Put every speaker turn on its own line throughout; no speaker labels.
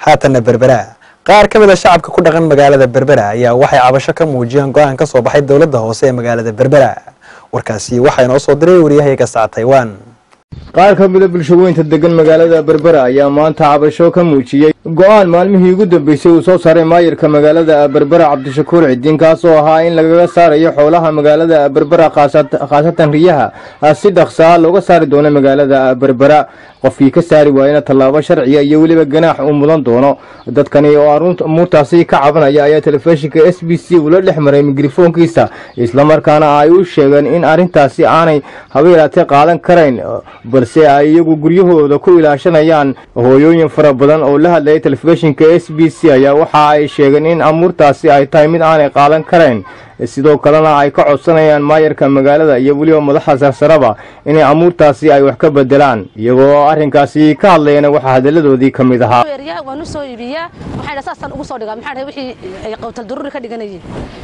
haatan berbera qaar ka mid ah shacabka ku dhaqan magaalada berbera ayaa waxay cabasho ka muujiyeen go'aan ka soo baxay dawladda hoose ee magaalada berbera warkaasi waxa inoo soo diray wariyahayga Sac Taiwan
qaar ka mid ah bulshooyinka degan magaalada berbera ayaa maanta cabasho ka muujiyay go'aan maalmihii ugu dambeysay uu soo saaray maayirka magaalada berbera Cabdishakuur Cidiin kaas oo ahaa in laga saarayo xoolaha magaalada berbera khaasatan riyaha si dhaqso ah looga saari doono magaalada berbera qofkii ka saari waayna tallaabo sharci iyo waliba ganaax uu mudan doono dadkani oo arintaasi ka cabanaya ayaa telefishinka SBC ula dhexmaray mikrofoonkiisa isla markaana ay u sheegeen in arintaasi aanay habeelaatay qaadan karayn balse ay iyagu guryahooda ku ilaashanayaan hooyooyin fara badan oo la hadlay telefishinka SBC ayaa waxa ay sheegeen in amuurtaasi ay tahay mid aanay qaadan karayn sidoo kalena ay ka codsanayaan maayirka magaalada iyo waliba madaxda sarsaraba in amuurtaasi ay wax ka bedelaan iyagoo arrinkaasi ka hadlayna waxa hadaladoodii kamid ahaa
waanu soo iibiyaa waxay dhasaasan ugu soo dhigaa maxay wixii ay qowtal daruuri ka dhiganayeen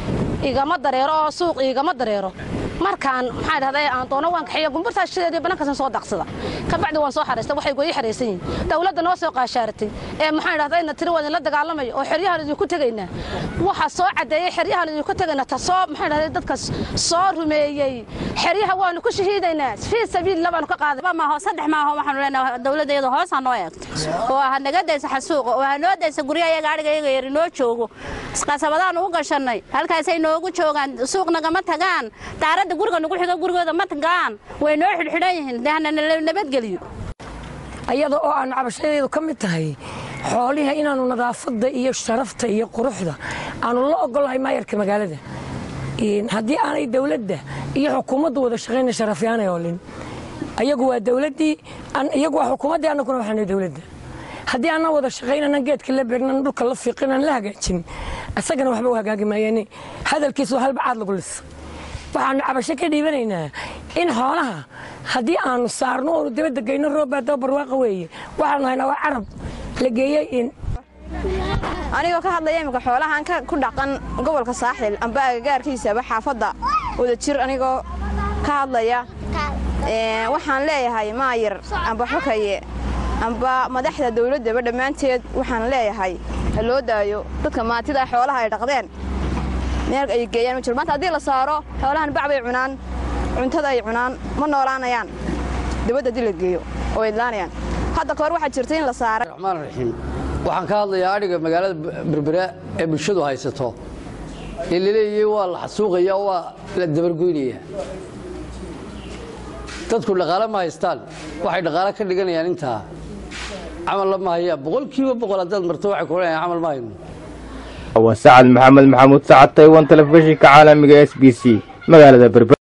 igama dareero oo suuq igama dareero markaan maxay dhahday aan doono waan kaxiyo gumburta shideedii bananka soo daqsada ka bacdi waan soo xareystay waxay gooyi xareysan yihiin dawladda noo soo qaashaaratay ee maxay dhahday in tiri wada la dagaalamayo oo xiriyaha ku tagaynaa waxa soo cadeeyay xiriyaha ku tagaynaa tasoo maxay dhahday dadka soo rumeeyay xiriyaha waanu ku shahiidaynaa fi sabiil labaan ka qaaday
ma saddex ma aha waxaan leenahay dawladdeedu hoos aan noo eegto oo ah naga daysa xasuuq oo ah noo daysa guriyaha gaariga yar noo joogo isqasabadaan ugu gashanay halkaas ay noogu joogan suuqna gama tagaan daarada guriga nagu xiga gurigooda ma tagaan way noo xidhxidhan yihiin dahna nabadgeliyo
ayada oo aan cabashadeedu ka mid tahay xooliha inaanu nadaafada iyo sharafta iyo quruxda aanu la ogolahay maayirka magaalada haddii aanay dawladda iyo xukuumaddu wada shaqaynay sharafyaanay olin ayagu waa dawladdii iyagu waa xukuumaddii annaguna waxaanay dawladda haddii aanan wada shaqaynanan geedka la beegnan dhulka la fiiqinan la hagaajin isagana waxba u hagaagi maayeen hadalkiisu halba caad lagu lis waxaanu cabasho ka dhiibanaynaa in xoolaha haddii aanu saarno oonu dibadda geyno roobaadoo barwaaqa weeye waxaanu haynaa waa carab la geeyey in
anigoo ka hadlaya imika xoolahan ku dhaqan gobolka saaxil amba agagaarkiisaba xaafadda wada jir anigoo ka hadlaya waxaan leeyahay maayir amba xokaye amba madaxda dawladdaba dhammaanteed waxaan leeyahay ha loo daayo dadka maantida xoolaha ay dhaqdeen meel ay geeyaan ma jiro maanta haddii la saaro xoolahan bacbay cunaan cuntada ay cunaan ma noolaanayaan dibadda haddii la geeyo oo idlaanayaan hadda kahor waxaa jirta in la saaro
raxmaan raxiim waxaan ka hadlayaa adhiga magaalada berbera ee bulshadu haysato ee laleeyahay waa la xasuuqaya waa la dabargoynaya dadku dhaqaale ma haystaan waxay dhaqaale ka dhiganayaan intaa camal lama haya boqolkiiba boqol haddaad marto waxay ku leeyahay camal ma hayno
وسعد محمد Sac Taiwan telefishinka caalamiga SBC magaalada berbera